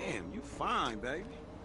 Damn, you fine, baby.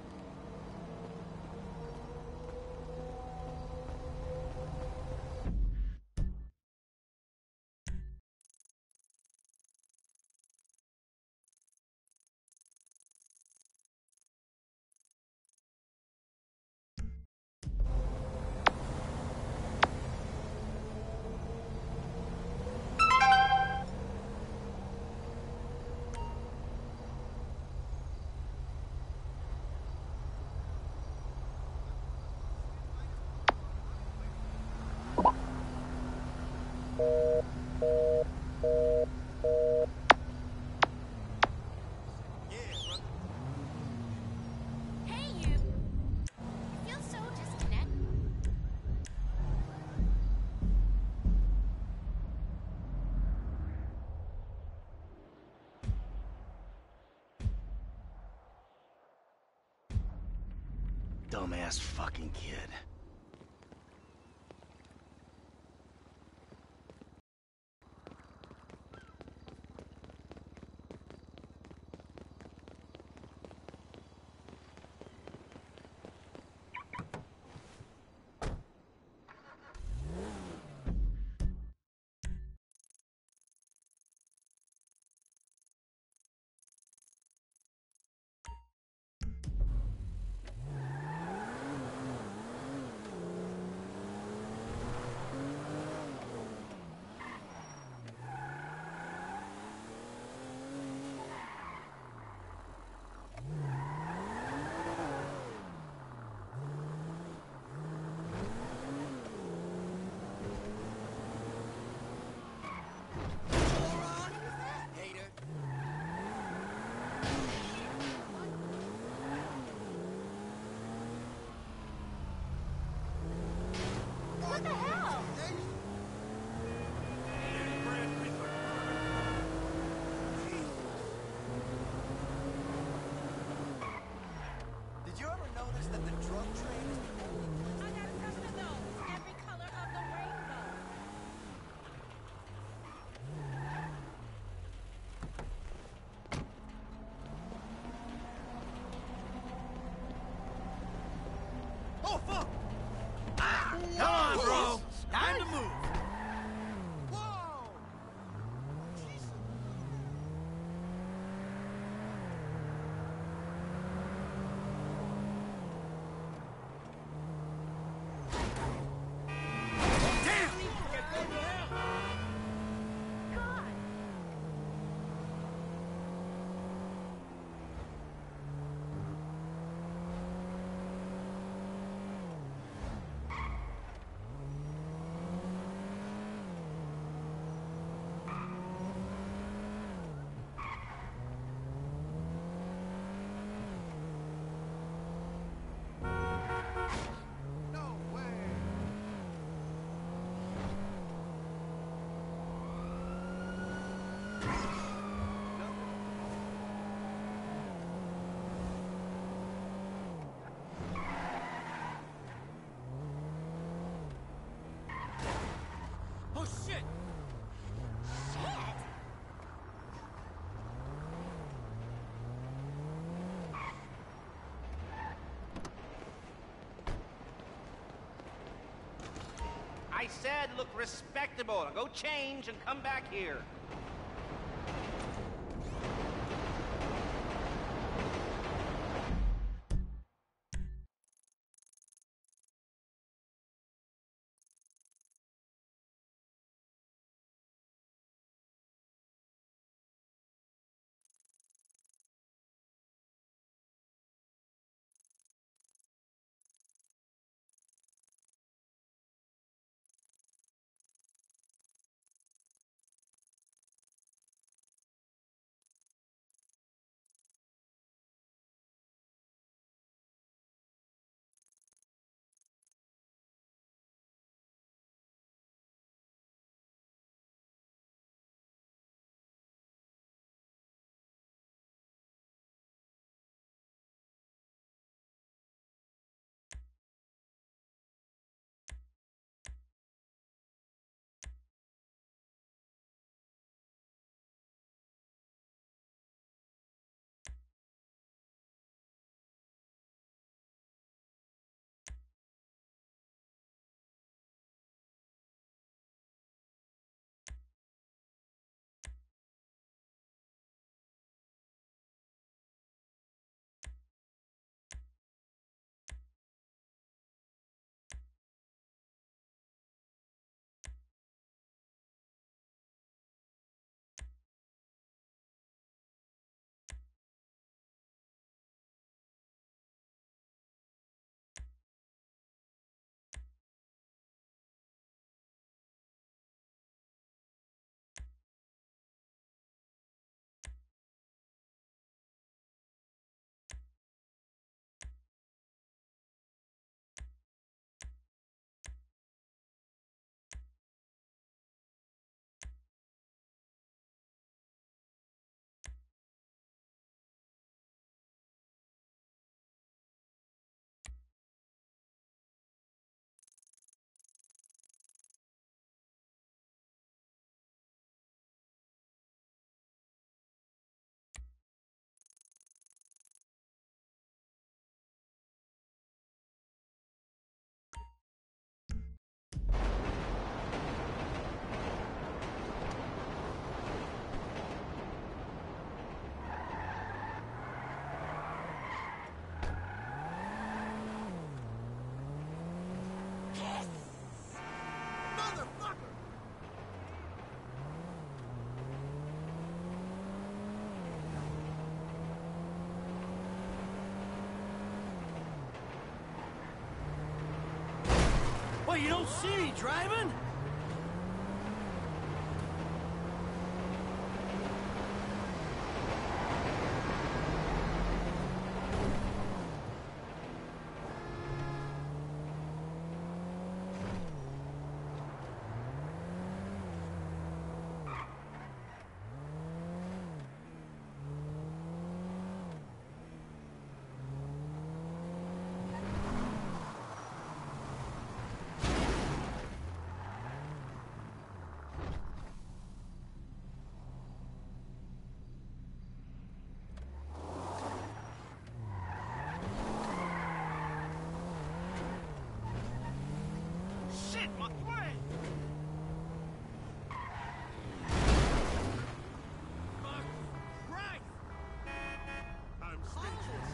Dumbass fucking kid. Did you ever notice that the drug trade is the only place... I got a couple of those. Every color of the rainbow. Oh, fuck! Come on, bro! Time to move! Whoa! Jesus. No way! Oh, shit! I said look respectable. Now go change and come back here. What, you don't see me driving? Shit, my friend! Fuck Christ! I'm speechless.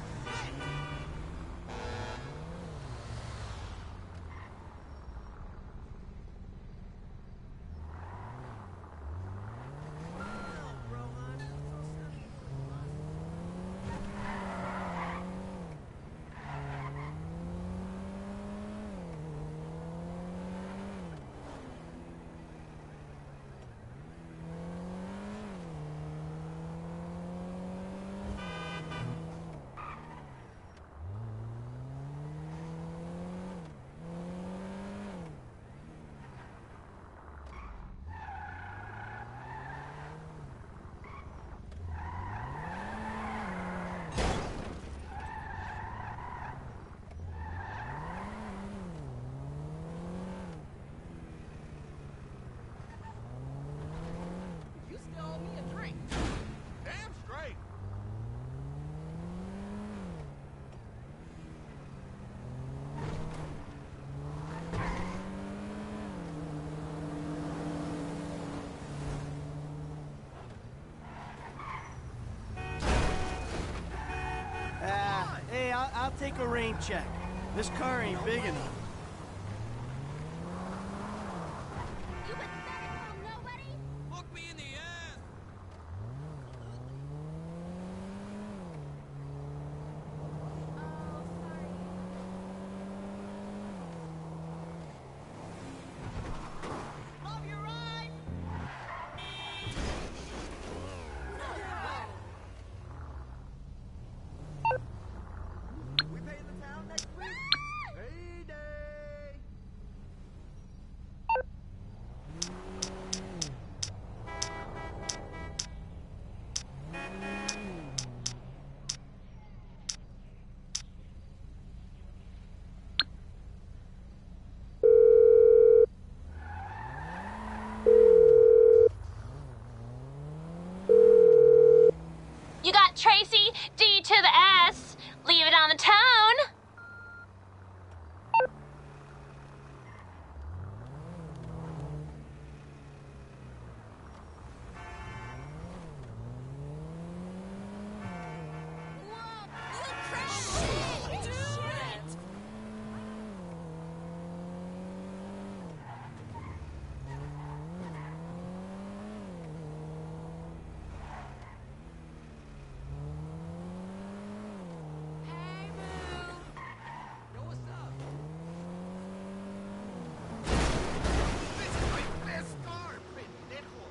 You still owe me a drink. Damn straight. Hey, I'll take a rain check. This car ain't big enough. You pathetic little nobody. Look me in the ass! Oh, sorry. Love your ride. We paying the town next week? Payday! You got Tracy, D to the S. Leave it on the tone. Hey, boo. Yo, what's up? This is my best car, pendejo.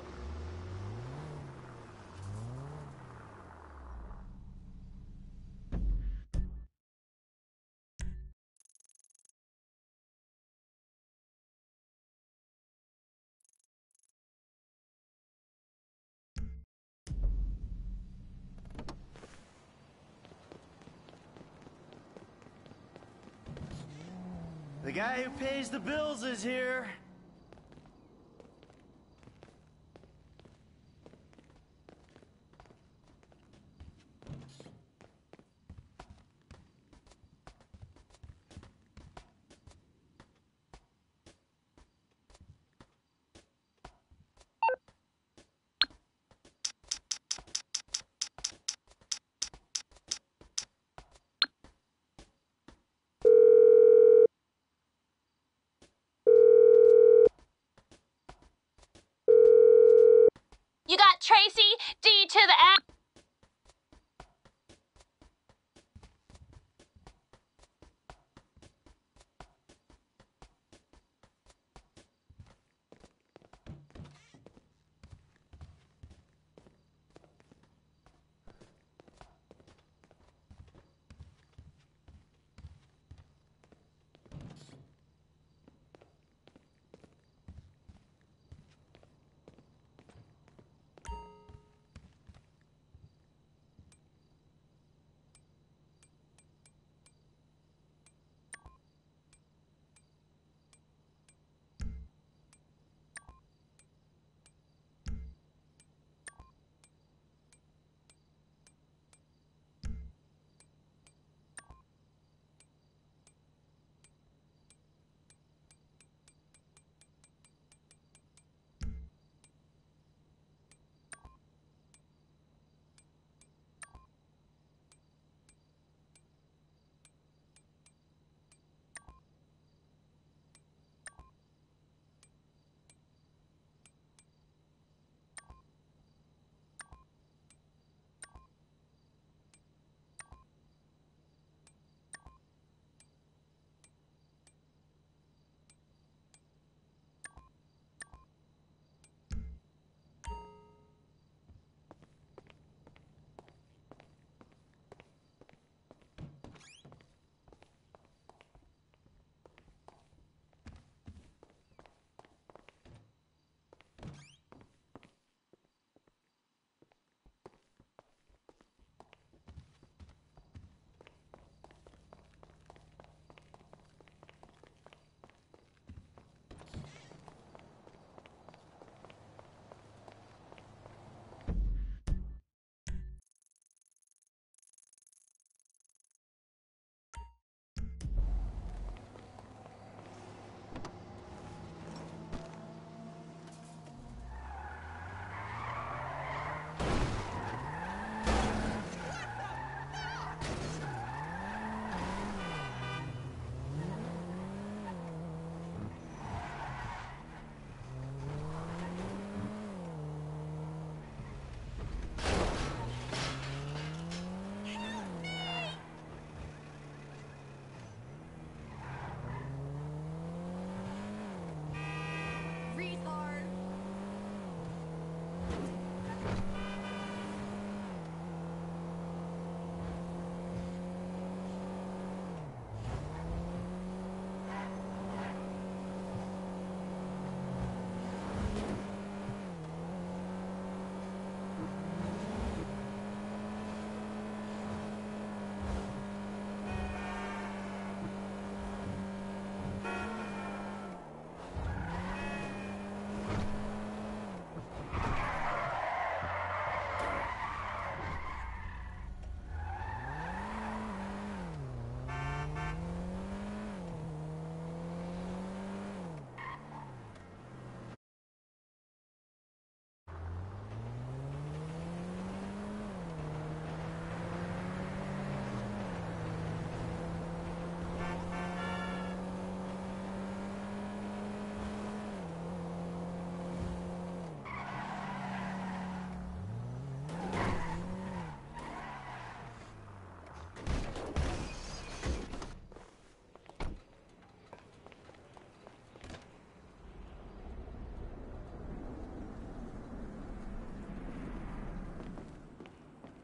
The guy who pays the bills is here.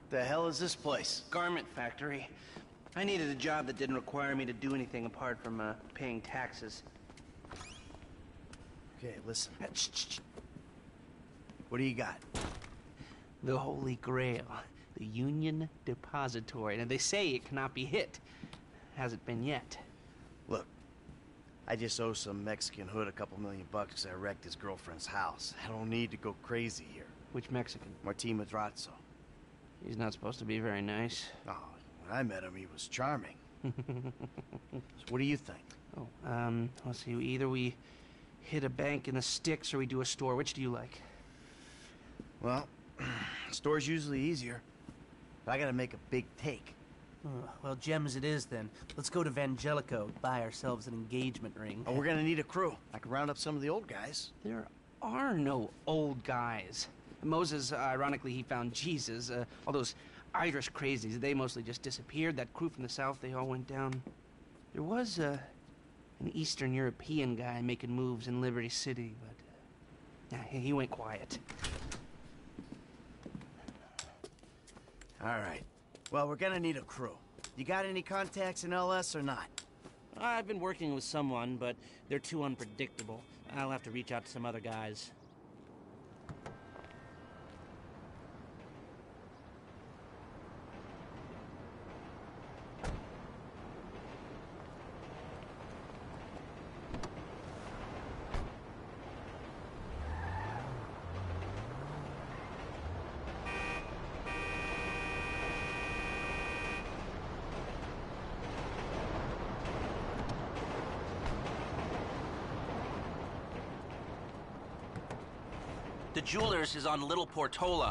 The hell is this place? Garment factory. I needed a job that didn't require me to do anything apart from paying taxes. Okay, listen. What do you got? The Holy Grail. The Union Depository. And they say it cannot be hit. Hasn't been yet. Look, I just owe some Mexican hood a couple $1 million because I wrecked his girlfriend's house. I don't need to go crazy here. Which Mexican? Martin Madrazo. He's not supposed to be very nice. Oh, when I met him, he was charming. So what do you think? Oh, let's see. Either we hit a bank in the sticks or we do a store. Which do you like? Well, store's usually easier. But I gotta make a big take. Well, gems it is then. Let's go to Vangelico, buy ourselves an engagement ring. Oh, we're gonna need a crew. I can round up some of the old guys. There are no old guys. Moses, ironically, he found Jesus. All those Irish crazies, they mostly just disappeared. That crew from the south, they all went down. There was an Eastern European guy making moves in Liberty City, but he went quiet. All right. Well, we're gonna need a crew. You got any contacts in LS or not? I've been working with someone, but they're too unpredictable. I'll have to reach out to some other guys. The jeweler's is on Little Portola.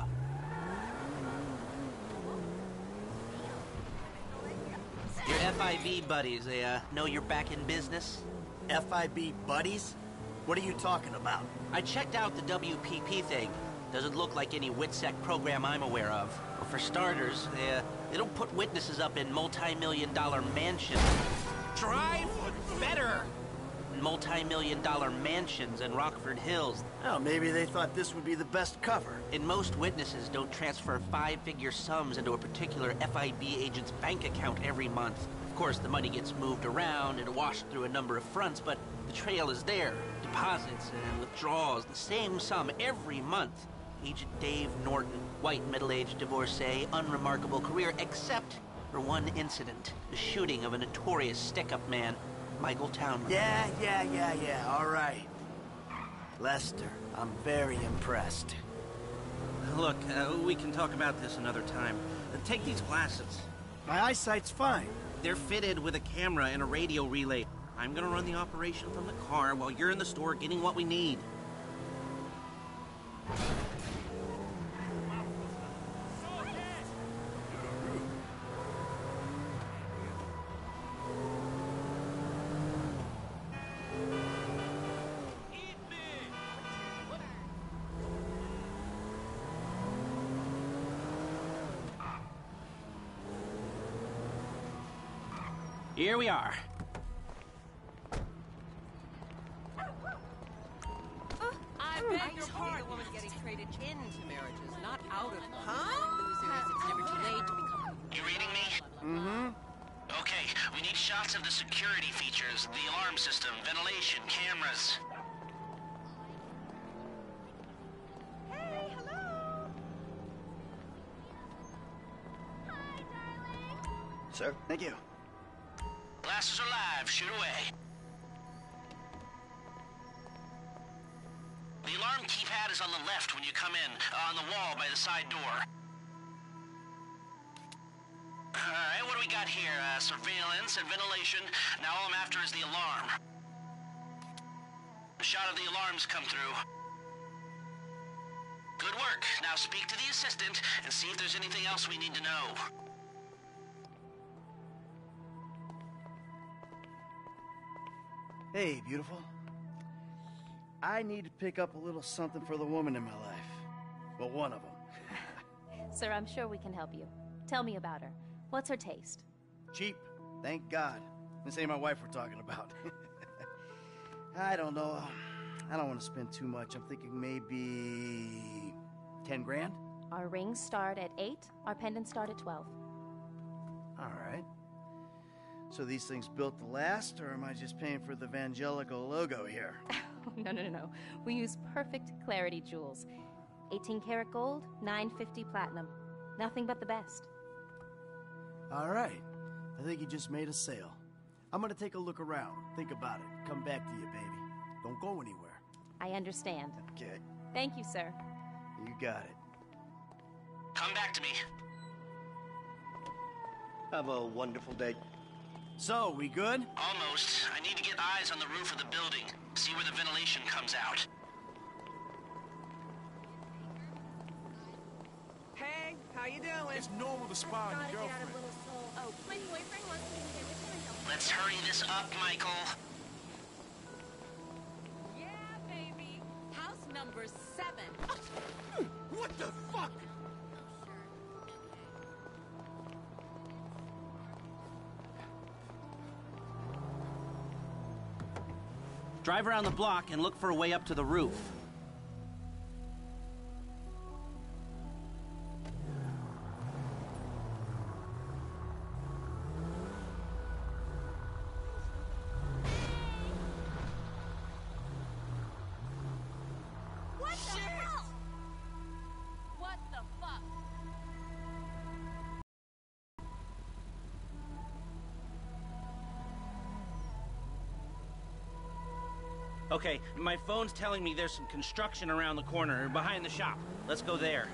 Your FIB buddies, they know you're back in business? FIB buddies? What are you talking about? I checked out the WPP thing. Doesn't look like any WITSEC program I'm aware of. Well, for starters, they don't put witnesses up in multi-million-dollar mansions. Drive better! Multi-million-dollar mansions in Rockford Hills. Oh, maybe they thought this would be the best cover. And most witnesses don't transfer five-figure sums into a particular FIB agent's bank account every month. Of course, the money gets moved around and washed through a number of fronts, but the trail is there. Deposits and withdrawals, the same sum every month. Agent Dave Norton, white middle-aged divorcee, unremarkable career, except for one incident. The shooting of a notorious stick-up man, Michael Townley. Yeah, all right. Lester, I'm very impressed. Look, we can talk about this another time. Take these glasses. My eyesight's fine. They're fitted with a camera and a radio relay. I'm gonna run the operation from the car while you're in the store getting what we need. Here we are. I beg your pardon. A woman getting traded into marriages, not out of them. Losers, it's never too late to become... You reading me? Mm-hmm. Okay, we need shots of the security features, the alarm system, ventilation, cameras. Hey, hello! Sir, thank you. Glasses are live, shoot away. The alarm keypad is on the left when you come in, on the wall by the side door. Alright, what do we got here? Surveillance and ventilation. Now all I'm after is the alarm. A shot of the alarms come through. Good work. Now speak to the assistant and see if there's anything else we need to know. Hey, beautiful. I need to pick up a little something for the woman in my life. Well, one of them. Sir, I'm sure we can help you. Tell me about her. What's her taste? Cheap, thank God. This ain't my wife we're talking about. I don't know. I don't want to spend too much. I'm thinking maybe 10 grand. Our rings start at 8, our pendants start at 12. All right. So these things built to last, or am I just paying for the Evangelical logo here? No. We use perfect clarity jewels. 18 karat gold, 950 platinum. Nothing but the best. All right. I think you just made a sale. I'm gonna take a look around. Think about it. Come back to you, baby. Don't go anywhere. I understand. Okay. Thank you, sir. You got it. Come back to me. Have a wonderful day. So, we good? Almost. I need to get eyes on the roof of the building. See where the ventilation comes out. Hey, how you doing? It's normal to spy on your girlfriend. Oh, my boyfriend wants me to stay with him until... Let's hurry this up, Michael. Yeah, baby. House number 7. What the fuck? Drive around the block and look for a way up to the roof. What the hell? What the fuck? Okay, my phone's telling me there's some construction around the corner, behind the shop. Let's go there.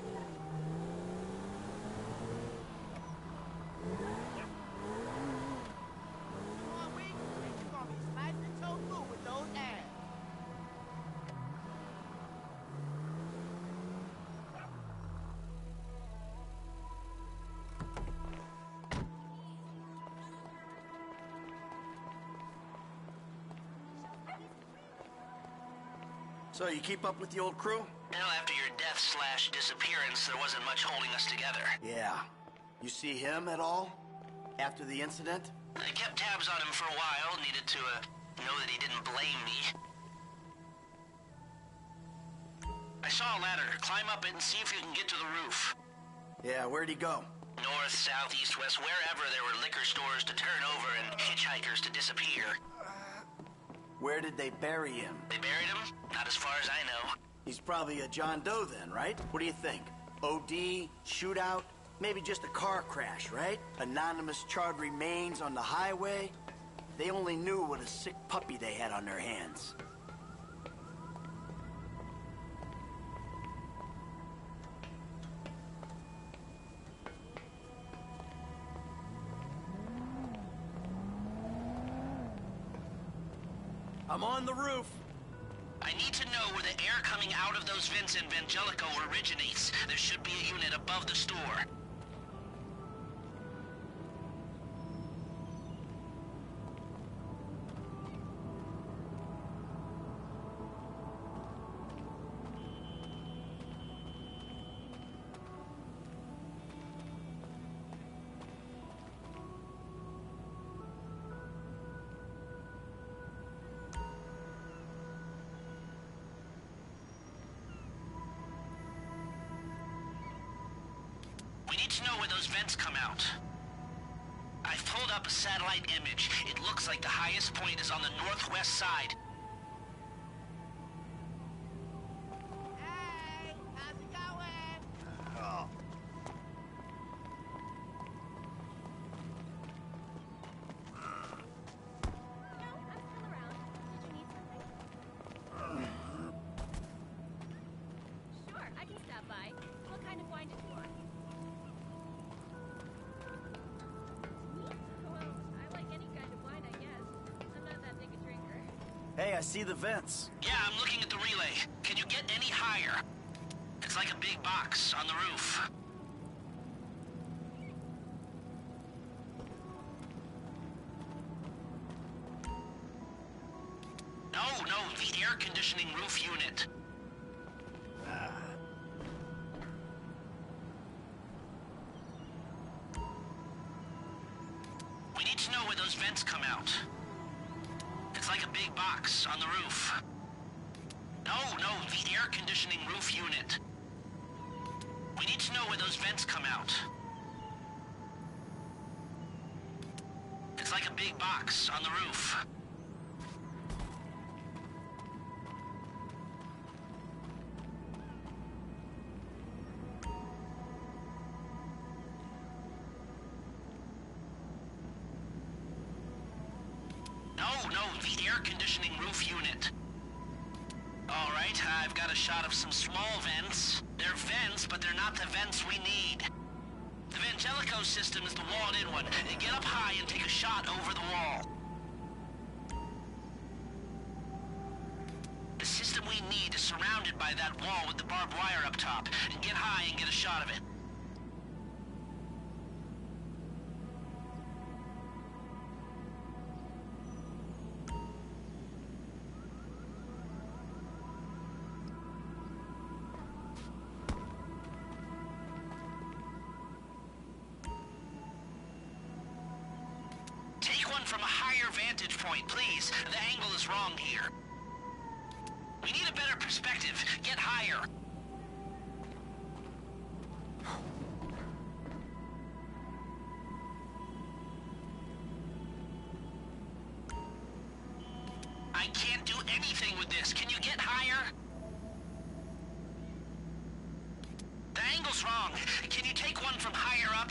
So, you keep up with the old crew? Well, after your death/disappearance, there wasn't much holding us together. Yeah. You see him at all? After the incident? I kept tabs on him for a while, needed to know that he didn't blame me. I saw a ladder. Climb up it and see if you can get to the roof. Yeah, where'd he go? North, south, east, west, wherever there were liquor stores to turn over and hitchhikers to disappear. Where did they bury him? They buried him? Not as far as I know. He's probably a John Doe then, right? What do you think? OD, shootout, maybe just a car crash, right? Anonymous charred remains on the highway. They only knew what a sick puppy they had on their hands. I'm on the roof. I need to know where the air coming out of those vents in Evangelico originates. There should be a unit above the store. We need to know where those vents come out. I've pulled up a satellite image. It looks like the highest point is on the northwest side. Hey, how's it going? Oh. No, I'm still around. Did you need something? Sure, I can stop by. What kind of wine did you want? Well, I like any kind of wine, I guess. I'm not that big a drinker. Hey, I see the vents. Yeah, I'm looking at the relay. Can you get any higher? It's like a big box on the roof. No, the air conditioning roof unit. We need to know where those vents come out. It's like a big box on the roof. No, the air conditioning roof unit. We need to know where those vents come out. It's like a big box on the roof. No, the air conditioning roof unit. All right, I've got a shot of some small vents. They're vents, but they're not the vents we need. The Vangelico system is the walled-in one. Get up high and take a shot over the wall. The system we need is surrounded by that wall with the barbed wire up top. Get high and get a shot of it. From a higher vantage point, please. The angle is wrong here. We need a better perspective. Get higher. I can't do anything with this. Can you get higher? The angle's wrong. Can you take one from higher up?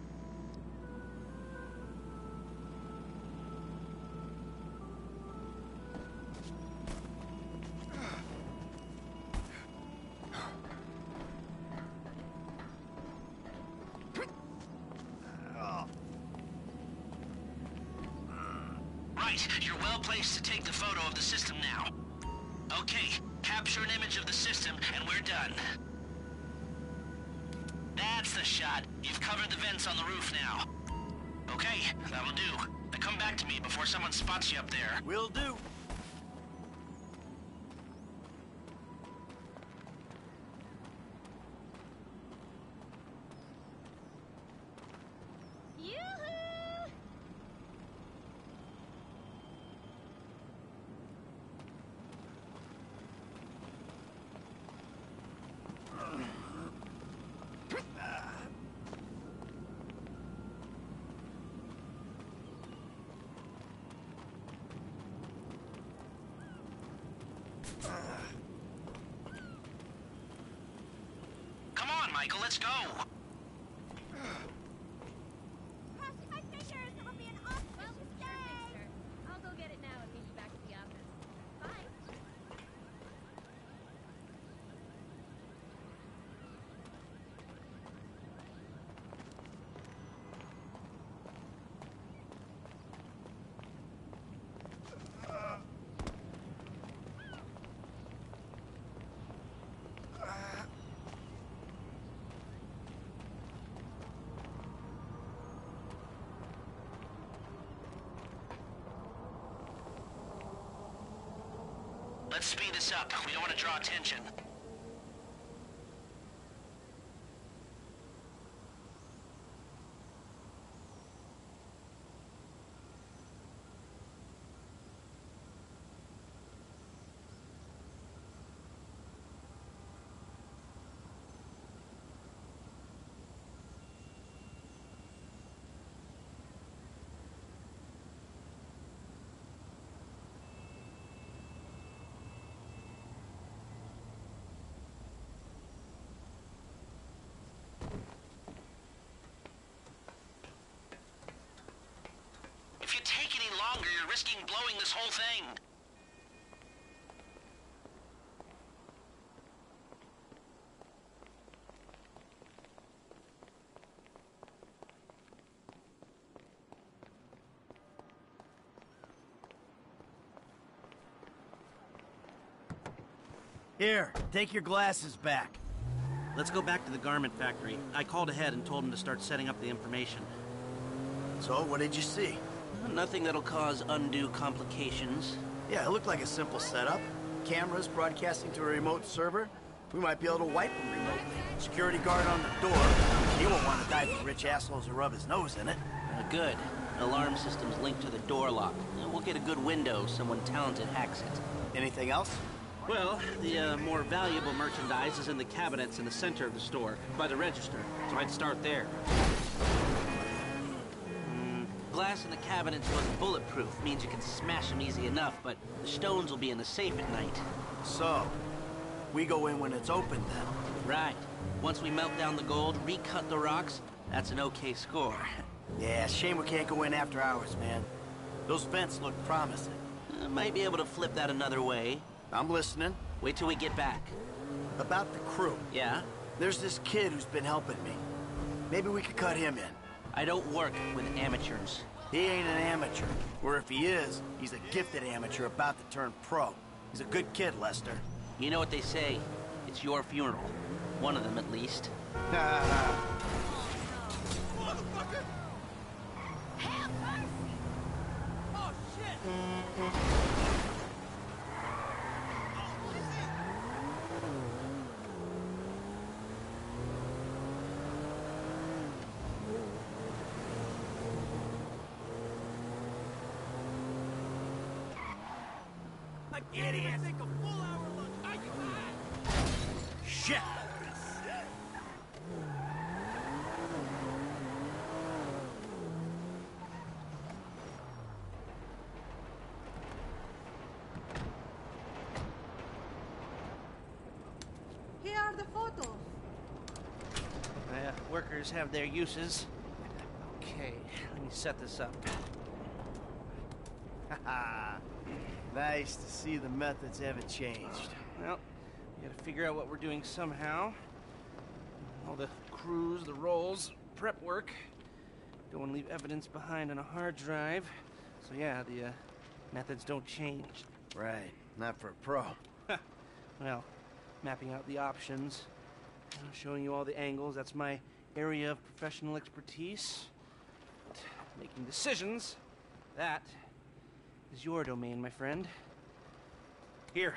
Right, you're well placed to take the photo of the system now. Okay, capture an image of the system and we're done. That's the shot. You've covered the vents on the roof now. Okay, that'll do. Now come back to me before someone spots you up there. Will do. Come on, Michael, let's go. I'll go get it now and meet you back at the office. Bye. Let's speed this up. We don't want to draw attention. If you take any longer, you're risking blowing this whole thing. Here, take your glasses back. Let's go back to the garment factory. I called ahead and told him to start setting up the information. So, what did you see? Nothing that'll cause undue complications. Yeah, it looked like a simple setup. Cameras broadcasting to a remote server. We might be able to wipe them remotely. Security guard on the door. He won't want to dive for rich assholes who rub his nose in it. Good. Alarm system's linked to the door lock. We'll get a good window. Someone talented hacks it. Anything else? Well, the more valuable merchandise is in the cabinets in the center of the store, by the register, so I'd start there. Glass in the cabinets wasn't bulletproof, means you can smash them easy enough, but the stones will be in the safe at night. So, we go in when it's open then? Right. Once we melt down the gold, recut the rocks, that's an okay score. Yeah, shame we can't go in after hours, man. Those vents look promising. Might be able to flip that another way. I'm listening. Wait till we get back. About the crew. Yeah? There's this kid who's been helping me. Maybe we could cut him in. I don't work with amateurs. He ain't an amateur. Or if he is, he's a gifted amateur about to turn pro. He's a good kid, Lester. You know what they say. It's your funeral. One of them, at least. Motherfucker! Have mercy! Oh, shit! I can't even take a full hour lunch. Are you high? Shit! Here are the photos. Workers have their uses. Okay, let me set this up. Haha. Nice to see the methods haven't changed. Well, we gotta figure out what we're doing somehow. All the crews, the rolls, prep work. Don't want to leave evidence behind on a hard drive. So yeah, the methods don't change. Right, not for a pro. Well, mapping out the options, showing you all the angles, that's my area of professional expertise. Making decisions, that is your domain, my friend. Here.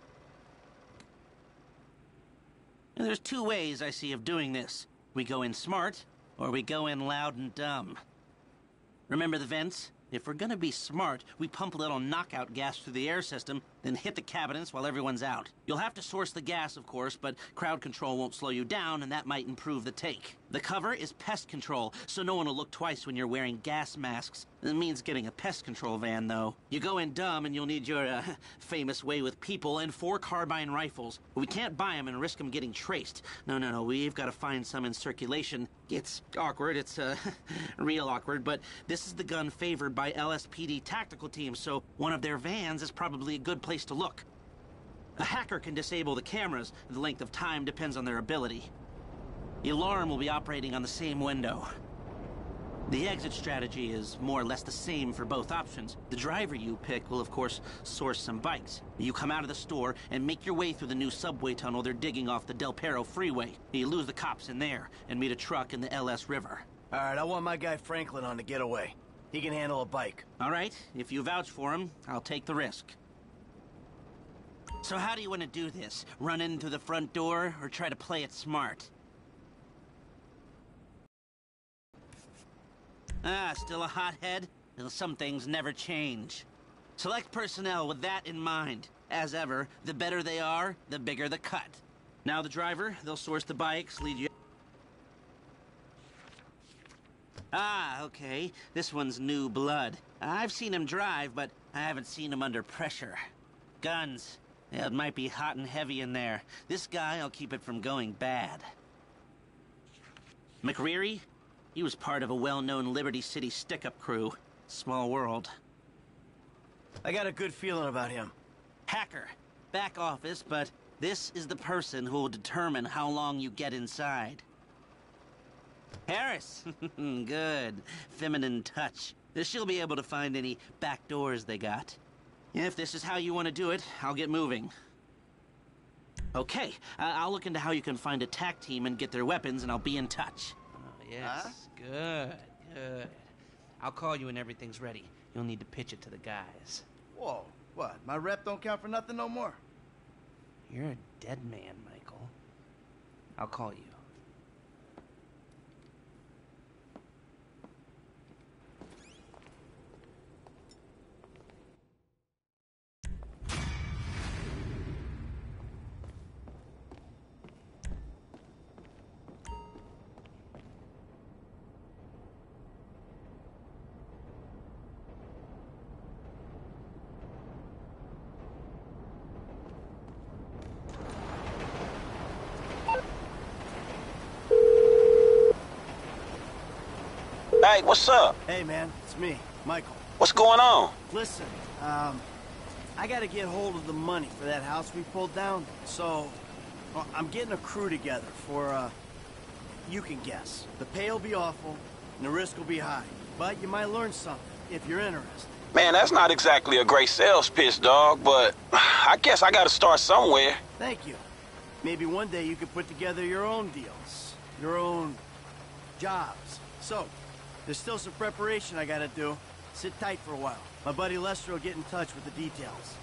And there's two ways I see of doing this. We go in smart, or we go in loud and dumb. Remember the vents? If we're gonna be smart, we pump a little knockout gas through the air system, then hit the cabinets while everyone's out. You'll have to source the gas, of course, but crowd control won't slow you down, and that might improve the take. The cover is pest control, so no one will look twice when you're wearing gas masks. It means getting a pest control van, though. You go in dumb, and you'll need your, famous way with people and 4 carbine rifles. We can't buy them and risk them getting traced. No, we've got to find some in circulation. It's awkward, it's, real awkward, but this is the gun favored by LSPD tactical teams, so one of their vans is probably a good place to look. A hacker can disable the cameras. The length of time depends on their ability. The alarm will be operating on the same window. The exit strategy is more or less the same for both options. The driver you pick will, of course, source some bikes. You come out of the store and make your way through the new subway tunnel they're digging off the Del Perro freeway. You lose the cops in there and meet a truck in the LS River. All right, I want my guy Franklin on the getaway. He can handle a bike. All right, if you vouch for him, I'll take the risk. So how do you want to do this? Run in through the front door or try to play it smart? Still a hothead? Well, some things never change. Select personnel with that in mind. As ever, the better they are, the bigger the cut. Now the driver, they'll source the bikes, lead you... Okay. This one's new blood. I've seen him drive, but I haven't seen him under pressure. Guns. Yeah, it might be hot and heavy in there. This guy, I'll keep it from going bad. McReary? He was part of a well-known Liberty City stick-up crew. Small world. I got a good feeling about him. Hacker. Back office, but this is the person who will determine how long you get inside. Harris. Good. Feminine touch. She'll be able to find any back doors they got. If this is how you want to do it, I'll get moving. Okay, I'll look into how you can find a TAC team and get their weapons, and I'll be in touch. Oh, yes. Good. I'll call you when everything's ready. You'll need to pitch it to the guys. Whoa, what? My rep don't count for nothing no more? You're a dead man, Michael. I'll call you. Ike, what's up? Hey, man, it's me, Michael. What's going on? Listen, I gotta get hold of the money for that house we pulled down, so I'm getting a crew together for, you can guess. The pay will be awful, and the risk will be high, but you might learn something if you're interested. Man, that's not exactly a great sales pitch, dog, but I guess I gotta start somewhere. Thank you. Maybe one day you could put together your own deals, your own jobs. So, there's still some preparation I gotta do. Sit tight for a while. My buddy Lester will get in touch with the details.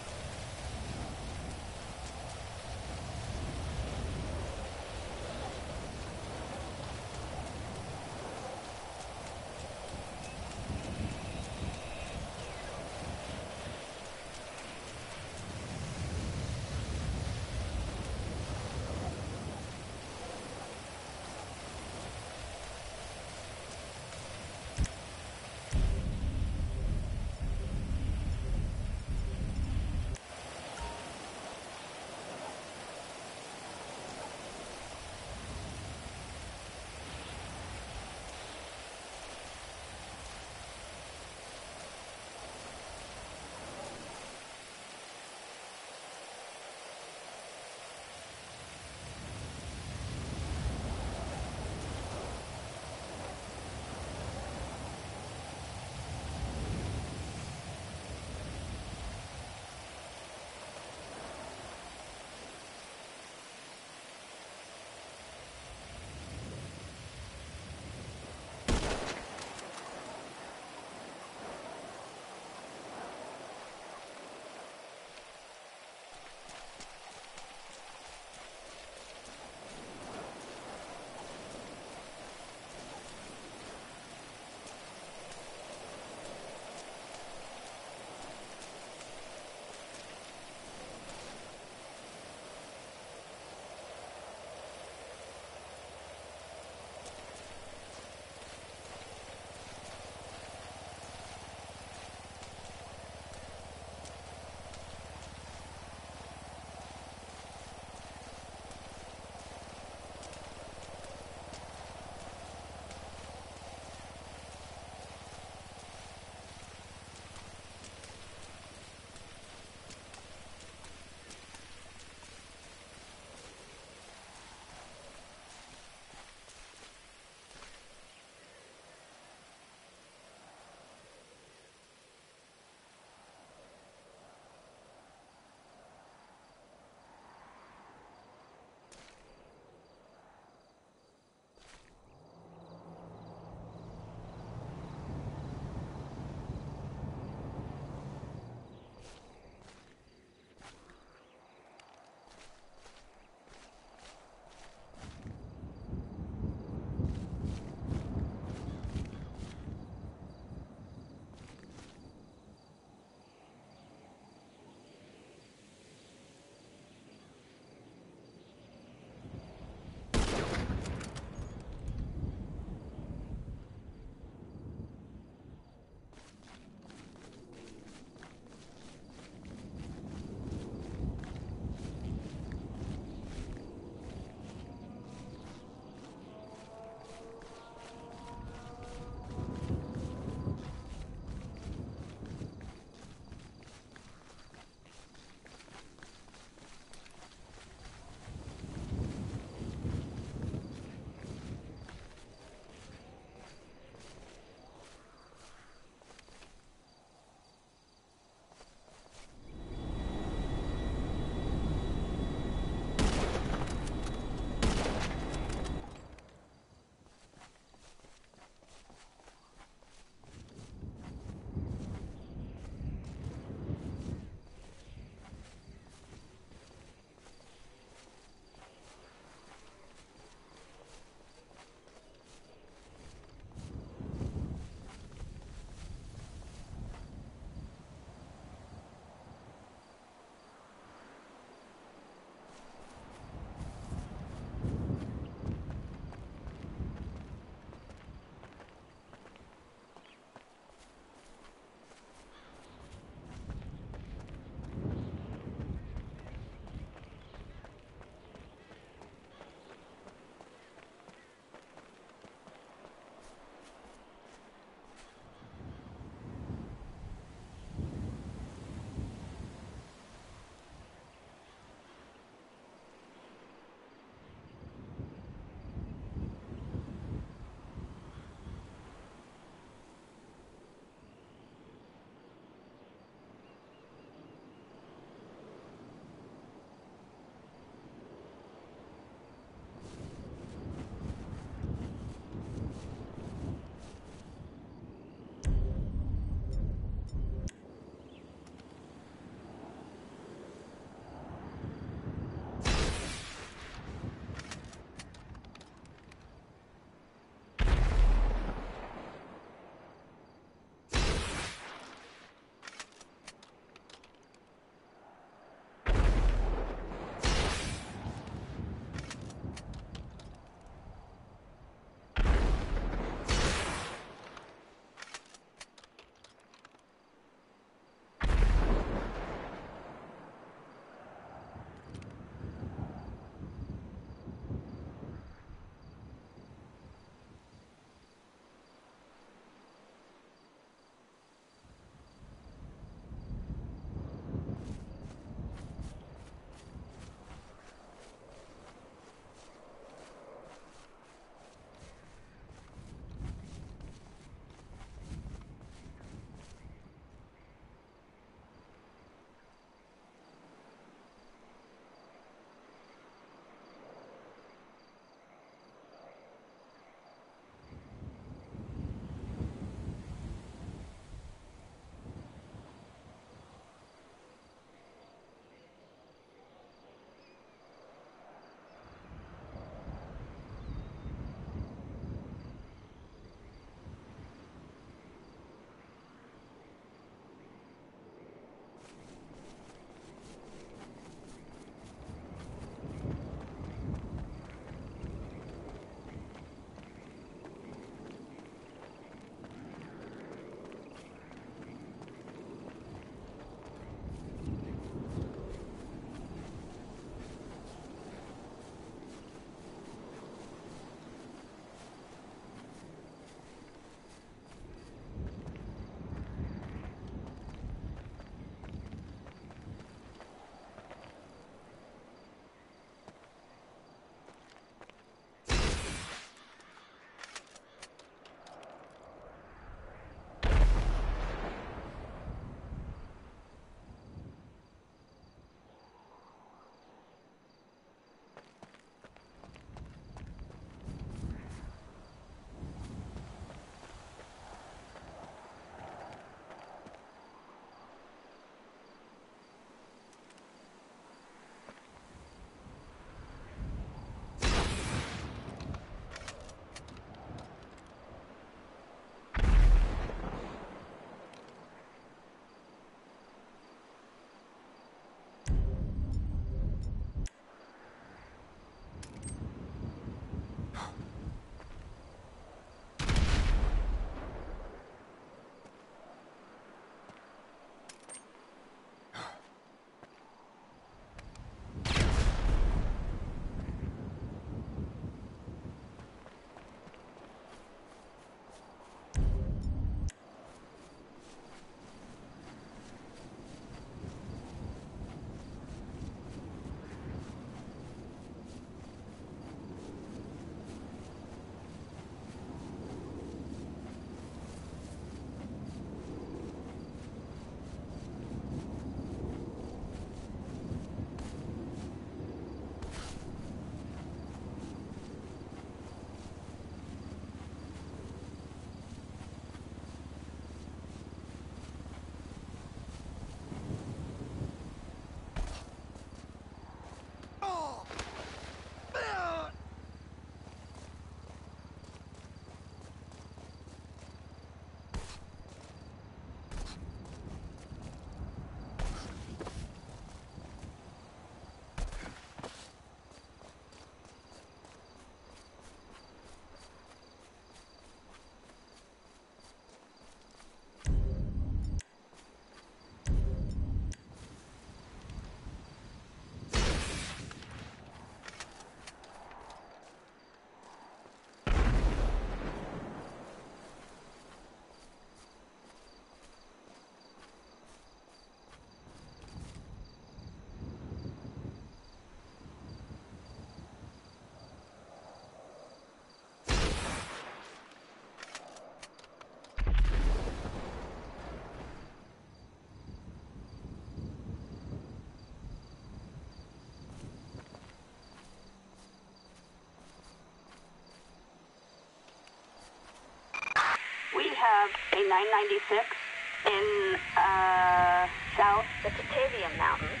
have a 996 in, south the Batavian Mountains.